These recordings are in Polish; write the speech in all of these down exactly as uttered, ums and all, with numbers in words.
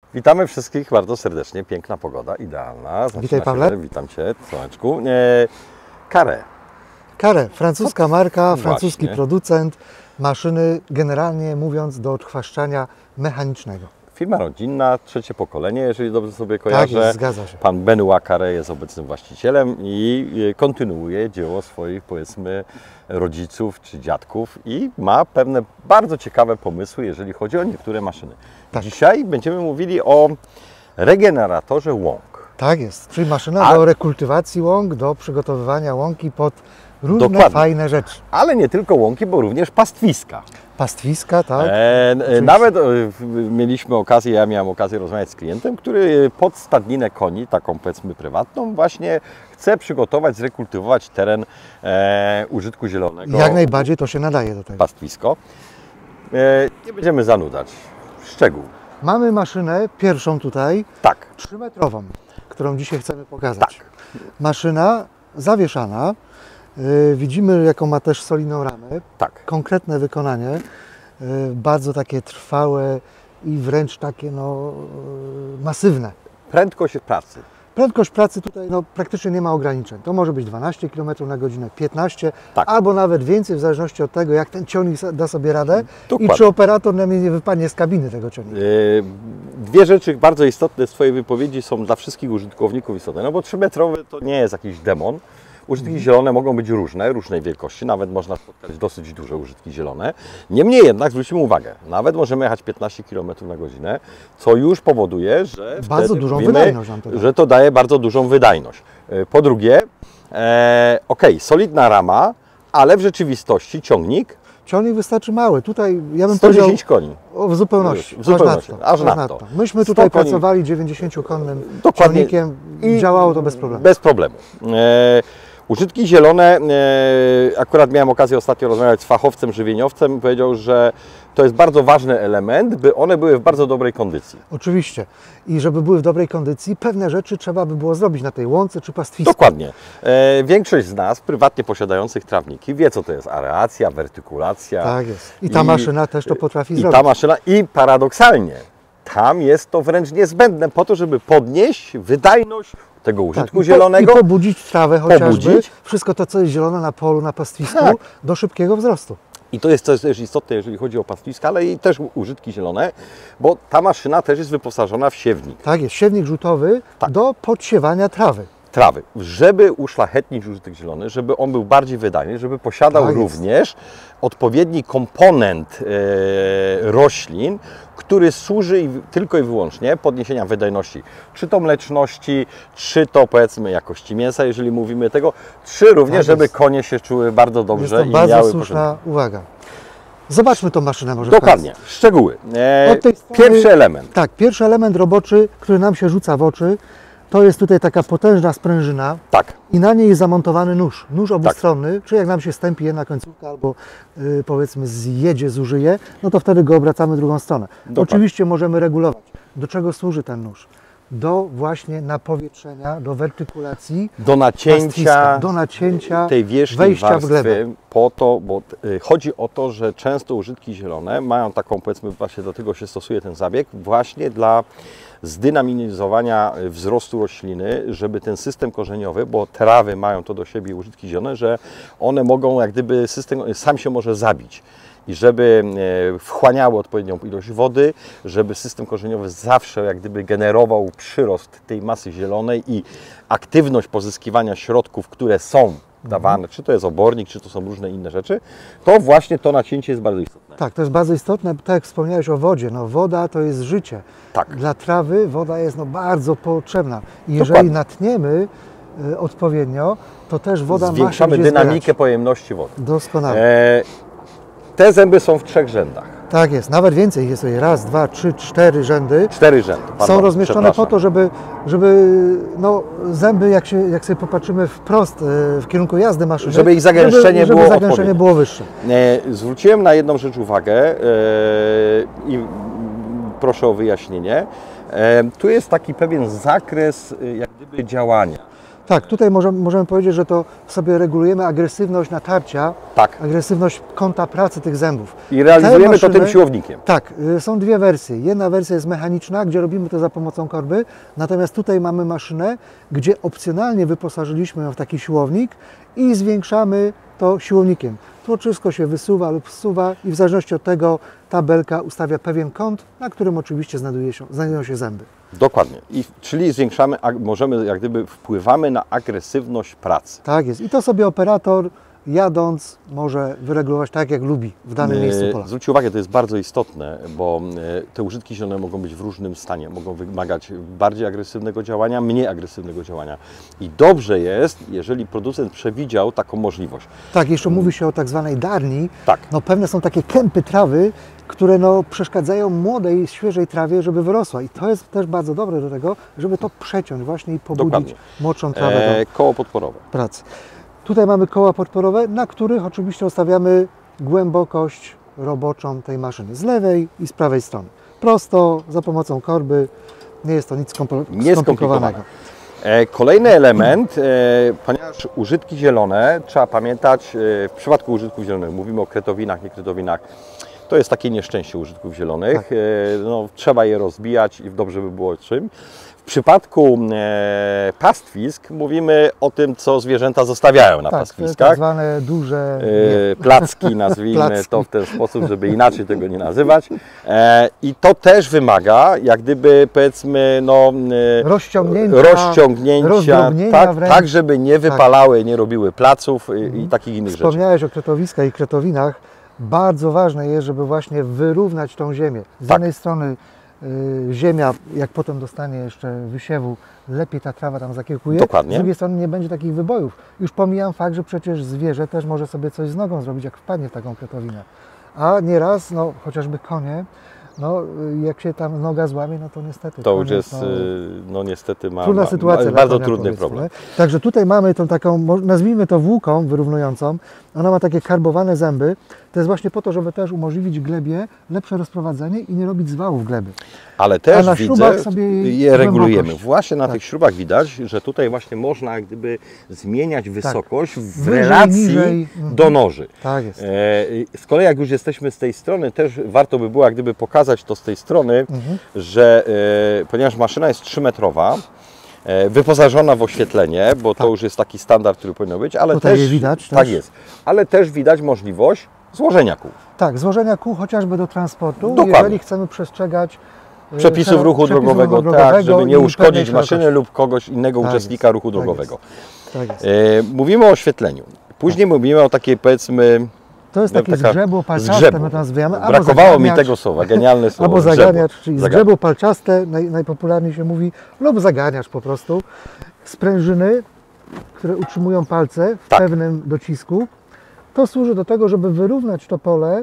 Witamy wszystkich bardzo serdecznie. Piękna pogoda, idealna. Zaczyna Witaj, Pawle. Się, witam Cię, Słoneczku. E, Carré. Carré, francuska marka, francuski Właśnie. producent maszyny, generalnie mówiąc, do odchwaszczania mechanicznego. Firma rodzinna, trzecie pokolenie, jeżeli dobrze sobie Tak kojarzę. jest, zgadza się. Pan Benoit Carré jest obecnym właścicielem i kontynuuje dzieło swoich, powiedzmy, rodziców czy dziadków i ma pewne bardzo ciekawe pomysły, jeżeli chodzi o niektóre maszyny. Tak. Dzisiaj będziemy mówili o regeneratorze łąk. Tak jest, czyli maszyna A- do rekultywacji łąk, do przygotowywania łąki pod różne Dokładnie. fajne rzeczy. Ale nie tylko łąki, bo również pastwiska. Pastwiska, tak? E, e, nawet e, w- mieliśmy okazję, ja miałem okazję rozmawiać z klientem, który pod stadninę koni, taką powiedzmy prywatną, właśnie chce przygotować, zrekultywować teren e, użytku zielonego. Jak najbardziej to się nadaje do tego. Pastwisko. E, nie będziemy zanudzać. Szczegół. Mamy maszynę, pierwszą tutaj, Tak, trzymetrową, którą dzisiaj chcemy pokazać. tak. Maszyna zawieszana. Yy, widzimy, jaką ma też solidną ramę. Tak. Konkretne wykonanie, yy, bardzo takie trwałe i wręcz takie no, yy, masywne. Prędkość pracy. Prędkość pracy tutaj no, praktycznie nie ma ograniczeń. To może być dwanaście kilometrów na godzinę, piętnaście, Tak. albo nawet więcej, w zależności od tego, jak ten ciągnik da sobie radę Dokładnie. i czy operator na mnie nie wypadnie z kabiny tego ciągnika. E, Dwie rzeczy bardzo istotne z Twojej wypowiedzi są dla wszystkich użytkowników istotne. No bo trzymetrowy to nie jest jakiś demon. Użytki zielone mogą być różne, różnej wielkości, nawet można spotkać dosyć duże użytki zielone. Niemniej jednak zwróćmy uwagę, nawet możemy jechać piętnaście kilometrów na godzinę, co już powoduje, że Bardzo wtedy dużą wiemy, wydajność nam to daje. że to daje bardzo dużą wydajność. E, Po drugie, e, ok, solidna rama, ale w rzeczywistości ciągnik Ciągnik wystarczy mały. Tutaj ja bym sto powiedział dziesięć koni. o, w zupełności. W zupełności, Aż aż nadto. nadto. Myśmy sto tutaj koni. pracowali dziewięćdziesięciokonnym Dokładnie. ciągnikiem i działało to bez problemu. Bez problemu. E, użytki zielone, e, akurat miałem okazję ostatnio rozmawiać z fachowcem, żywieniowcem, powiedział, że to jest bardzo ważny element, by one były w bardzo dobrej kondycji. Oczywiście. I żeby były w dobrej kondycji, pewne rzeczy trzeba by było zrobić na tej łące czy pastwisku. Dokładnie. E, większość z nas, prywatnie posiadających trawniki, wie, co to jest areacja, wertykulacja. Tak jest. I ta I- maszyna też to potrafi I zrobić. ta maszyna, i paradoksalnie, tam jest to wręcz niezbędne po to, żeby podnieść wydajność tego Tak, użytku i po- zielonego. I pobudzić trawę chociażby. Pobudzić. Wszystko to, co jest zielone na polu, na pastwisku, Tak. do szybkiego wzrostu. I to jest coś też istotne, jeżeli chodzi o pastwiska, ale i też użytki zielone, bo ta maszyna też jest wyposażona w siewnik Tak jest. Siewnik rzutowy Tak. do podsiewania trawy. trawy. Żeby uszlachetnić użytek zielony, żeby on był bardziej wydajny, żeby posiadał Tak jest. również odpowiedni komponent e, roślin, który służy i- tylko i wyłącznie podniesienia wydajności, czy to mleczności, czy to powiedzmy jakości mięsa, jeżeli mówimy tego, czy również, Tak żeby jest. konie się czuły bardzo Jest dobrze to i bardzo miały słuszna uwaga. Zobaczmy tą maszynę może w Dokładnie. Szczegóły. E, Od tej strony- Pierwszy element. Tak, pierwszy element roboczy, który nam się rzuca w oczy, to jest tutaj taka potężna sprężyna Tak. i na niej jest zamontowany nóż. Nóż Tak. obustronny, czy jak nam się stępi jedna końcówka albo y, powiedzmy zjedzie, zużyje, no to wtedy go obracamy w drugą stronę. Dokładnie. Oczywiście możemy regulować. Do czego służy ten nóż? Do właśnie napowietrzenia, do wertykulacji, Do pastwiska, nacięcia do nacięcia, tej wierzchniej wejścia w glebę. warstwy po to, bo y, chodzi o to, że często użytki zielone mają taką, powiedzmy, właśnie do tego się stosuje ten zabieg, właśnie dla zdynamizowania wzrostu rośliny, żeby ten system korzeniowy, bo trawy mają to do siebie, użytki zielone, że one mogą, jak gdyby system sam się może zabić. I żeby e, wchłaniały odpowiednią ilość wody, żeby system korzeniowy zawsze jak gdyby generował przyrost tej masy zielonej i aktywność pozyskiwania środków, które są dawane, czy to jest obornik, czy to są różne inne rzeczy, to właśnie to nacięcie jest bardzo istotne. Tak, to jest bardzo istotne, tak jak wspomniałeś o wodzie, no woda to jest życie. Tak. Dla trawy woda jest no bardzo potrzebna i jeżeli Dokładnie. natniemy y, odpowiednio, to też woda ma się Zwiększamy gdzie dynamikę zbierać. pojemności wody. Doskonale. E, te zęby są w trzech rzędach. Tak jest, nawet więcej jest tutaj, raz, dwa, trzy, cztery rzędy. Cztery rzędy. Są pardon, rozmieszczone po przepraszam. to, żeby, żeby no, zęby, jak, się, jak sobie popatrzymy wprost e, w kierunku jazdy maszyny, Żeby ich zagęszczenie żeby, było żeby zagęszczenie odpowiednie. było wyższe. E, Zwróciłem na jedną rzecz uwagę e, i mm, proszę o wyjaśnienie. E, Tu jest taki pewien zakres e, jak gdyby działania. Tak, tutaj możemy, możemy powiedzieć, że to sobie regulujemy agresywność natarcia, Tak. agresywność kąta pracy tych zębów. I realizujemy Te maszyny, to tym siłownikiem. Tak, y, są dwie wersje. Jedna wersja jest mechaniczna, gdzie robimy to za pomocą korby, natomiast tutaj mamy maszynę, gdzie opcjonalnie wyposażyliśmy ją w taki siłownik i zwiększamy to siłownikiem. To wszystko się wysuwa lub zsuwa i w zależności od tego ta belka ustawia pewien kąt, na którym oczywiście znajduje się, znajdują się zęby. Dokładnie. I, czyli zwiększamy, ag- możemy, jak gdyby wpływamy na agresywność pracy. Tak jest. I to sobie operator jadąc może wyregulować tak, jak lubi w danym miejscu pola. Zwróćcie uwagę, to jest bardzo istotne, bo e, te użytki zielone mogą być w różnym stanie. Mogą wymagać bardziej agresywnego działania, mniej agresywnego działania. I dobrze jest, jeżeli producent przewidział taką możliwość. Tak, jeszcze mówi się o tak zwanej darni. Tak. No pewne są takie kępy trawy, które no przeszkadzają młodej, świeżej trawie, żeby wyrosła. I to jest też bardzo dobre do tego, żeby to przeciąć właśnie i pobudzić Dokładnie. młodszą trawę E, koło podporowe. do pracy. Tutaj mamy koła podporowe, na których oczywiście ustawiamy głębokość roboczą tej maszyny z lewej i z prawej strony. Prosto, za pomocą korby, nie jest to nic skompo- Nieskomplikowane. skomplikowanego. E, Kolejny element, e, ponieważ użytki zielone, trzeba pamiętać, e, w przypadku użytków zielonych, mówimy o kretowinach, nie kretowinach, to jest takie nieszczęście użytków zielonych. Tak. E, no, trzeba je rozbijać i dobrze by było czym. W przypadku e, pastwisk mówimy o tym, co zwierzęta zostawiają na Tak, pastwiskach. tak zwane duże... E, placki, nazwijmy Placki. to w ten sposób, żeby inaczej tego nie nazywać. E, I to też wymaga, jak gdyby powiedzmy, no, e, Rozciągnięcia, rozciągnięcia rozdrobnienia tak, wręcz. tak, żeby nie wypalały, nie robiły placów i, i takich innych rzeczy. Wspomniałeś o kretowiskach i kretowinach. Bardzo ważne jest, żeby właśnie wyrównać tą ziemię. Z Tak. jednej strony y, ziemia, jak potem dostanie jeszcze wysiewu, lepiej ta trawa tam zakiełkuje. Dokładnie. Z drugiej strony nie będzie takich wybojów. Już pomijam fakt, że przecież zwierzę też może sobie coś z nogą zrobić, jak wpadnie w taką kretowinę. A nieraz, no chociażby konie, no jak się tam noga złamie, no to niestety. To już koniec, jest, no, y, no niestety ma, trudna ma, sytuacja. ma dla bardzo konia, trudny powiedzmy, problem. nie? Także tutaj mamy tą taką, mo- nazwijmy to włóką wyrównującą. Ona ma takie karbowane zęby. To jest właśnie po to, żeby też umożliwić glebie lepsze rozprowadzenie i nie robić zwałów gleby. Ale też na widzę, śrubach sobie jej je regulujemy. głębokość. Właśnie na Tak. tych śrubach widać, że tutaj właśnie można jak gdyby zmieniać wysokość w Wyżej, relacji niżej. Mhm. do noży. Tak jest. E, Z kolei jak już jesteśmy z tej strony, też warto by było jak gdyby pokazać to z tej strony, Mhm. że e, ponieważ maszyna jest trzymetrowa, e, wyposażona w oświetlenie, bo to Tak. już jest taki standard, który powinno być, ale Tutaj też je widać tak też. jest, ale też widać możliwość złożenia kół. Tak, złożenia kół chociażby do transportu, Dokładnie. jeżeli chcemy przestrzegać e, Przepisów prze- ruchu przepisów drogowego, ruchu tak, żeby drogowego nie i uszkodzić pewnej maszyny szerokości. lub kogoś innego Tak uczestnika jest, ruchu tak drogowego. Tak jest. E, mówimy o oświetleniu. Później mówimy o takiej powiedzmy To jest no, taki taka zgrzebło palczaste, zgrzebu. my to nazywamy. albo Brakowało mi zaganiacz- tego słowa, genialne słowo. Albo zgrzebu. zaganiacz, czyli Zaganiacz. zgrzebło palczaste, naj, najpopularniej się mówi, lub zaganiacz po prostu. Sprężyny, które utrzymują palce w Tak. pewnym docisku. To służy do tego, żeby wyrównać to pole,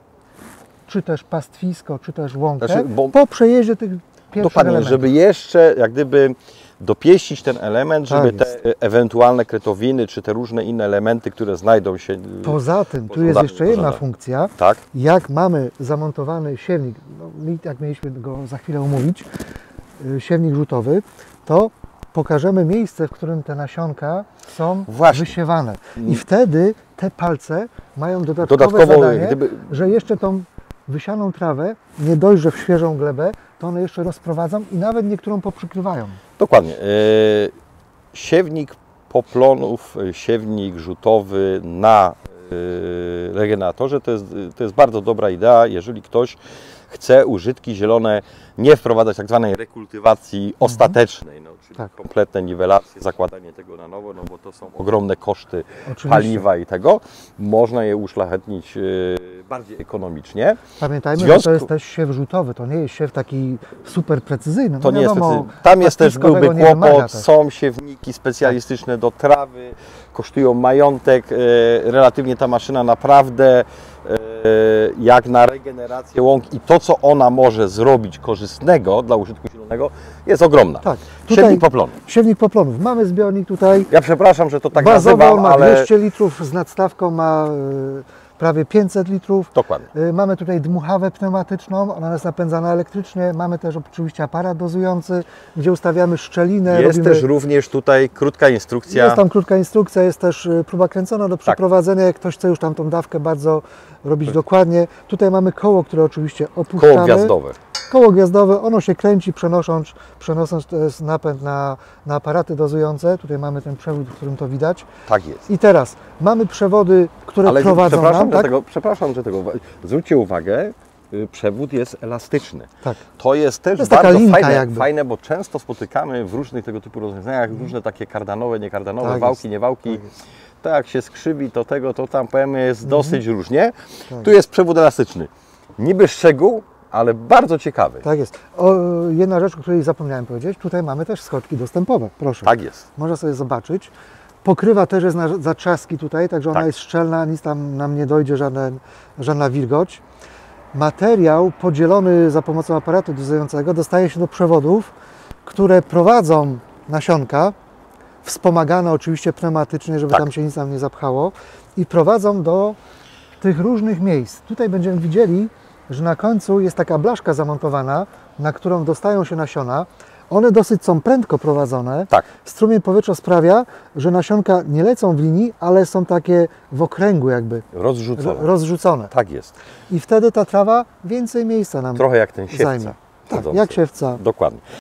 czy też pastwisko, czy też łąkę, Znaczy, bo- po przejeździe tych pierwszych Dokładnie, elementów. żeby jeszcze jak gdyby dopieścić ten element, żeby Tak te ewentualne kretowiny, czy te różne inne elementy, które znajdą się... Poza tym, tu jest Pożądane, jeszcze jedna pożądane. funkcja. Tak, Jak mamy zamontowany siewnik, no, mi- jak mieliśmy go za chwilę omówić, y, siewnik rzutowy, to pokażemy miejsce, w którym te nasionka są Właśnie. wysiewane. I wtedy te palce mają dodatkowe dodatkowo zadanie, gdyby... że jeszcze tą wysianą trawę, nie dość, że w świeżą glebę, to one jeszcze rozprowadzą i nawet niektórą poprzykrywają. Dokładnie. e, Siewnik poplonów, e, siewnik rzutowy na e, regeneratorze to jest, to jest bardzo dobra idea, jeżeli ktoś chce użytki zielone nie wprowadzać tak zwanej rekultywacji ostatecznej, no, czyli Tak. kompletne niwelacje, zakładanie tego na nowo, no bo to są ogromne koszty Oczywiście. paliwa i tego. Można je uszlachetnić e, bardziej ekonomicznie. Pamiętajmy, W związku- że to jest też siew rzutowy, to nie jest siew taki super precyzyjny. No To nie jest wiadomo, precyzyjne. Tam jest też byłby pastwiskowego nie wymaga kłopot, też. są siewniki specjalistyczne do trawy, kosztują majątek, e, relatywnie ta maszyna naprawdę e, jak na regenerację łąk i to, co ona może zrobić korzystnego dla użytku zielonego, jest ogromna. Tak, Siewnik tutaj poplonu. siewnik poplonów. Mamy zbiornik tutaj. Ja przepraszam, że to tak Bazowo nazywam, ma ale dwieście litrów z nadstawką, ma prawie pięćset litrów. Dokładnie. Y, Mamy tutaj dmuchawę pneumatyczną, ona jest napędzana elektrycznie. Mamy też oczywiście aparat dozujący, gdzie ustawiamy szczelinę. Jest robimy... też również tutaj krótka instrukcja. Jest tam krótka instrukcja, jest też y, próba kręcona do przeprowadzenia, jak ktoś chce już tam tą dawkę bardzo robić dokładnie. Tutaj mamy koło, które oczywiście opuszczamy. Koło gwiazdowe. Koło gwiazdowe, ono się kręci, przenosząc, przenosząc to jest napęd na, na aparaty dozujące. Tutaj mamy ten przewód, w którym to widać. Tak jest. I teraz mamy przewody, które Ale prowadzą przepraszam, nam, że tak? tego, przepraszam, że tego. Zwróćcie uwagę, y, przewód jest elastyczny. Tak. To jest też To jest taka bardzo linka fajne, jakby. fajne, bo często spotykamy w różnych tego typu rozwiązaniach różne takie kardanowe, niekardanowe, Tak wałki, jest. nie wałki. Tak jest. To jak się skrzywi, to tego, to tam powiemy jest dosyć różnie. Tak. Tu jest przewód elastyczny. Niby szczegół, ale bardzo ciekawy. Tak jest. O, jedna rzecz, o której zapomniałem powiedzieć, tutaj mamy też skoczki dostępowe, proszę. Tak jest. Można sobie zobaczyć. Pokrywa też jest na zatrzaski tutaj, także ona Tak. jest szczelna, nic tam nam nie dojdzie, żaden, żadna wilgoć. Materiał podzielony za pomocą aparatu dozującego dostaje się do przewodów, które prowadzą nasionka, wspomagane oczywiście pneumatycznie, żeby Tak. tam się nic nam nie zapchało, i prowadzą do tych różnych miejsc. Tutaj będziemy widzieli, że na końcu jest taka blaszka zamontowana, na którą dostają się nasiona. One dosyć są prędko prowadzone. Tak. Strumień powietrza sprawia, że nasionka nie lecą w linii, ale są takie w okręgu jakby, Rozrzucone. ro- rozrzucone. Tak jest. I wtedy ta trawa więcej miejsca nam Trochę jak ten siewca. zajmie. Tak, chodzący. jak siewca. Dokładnie.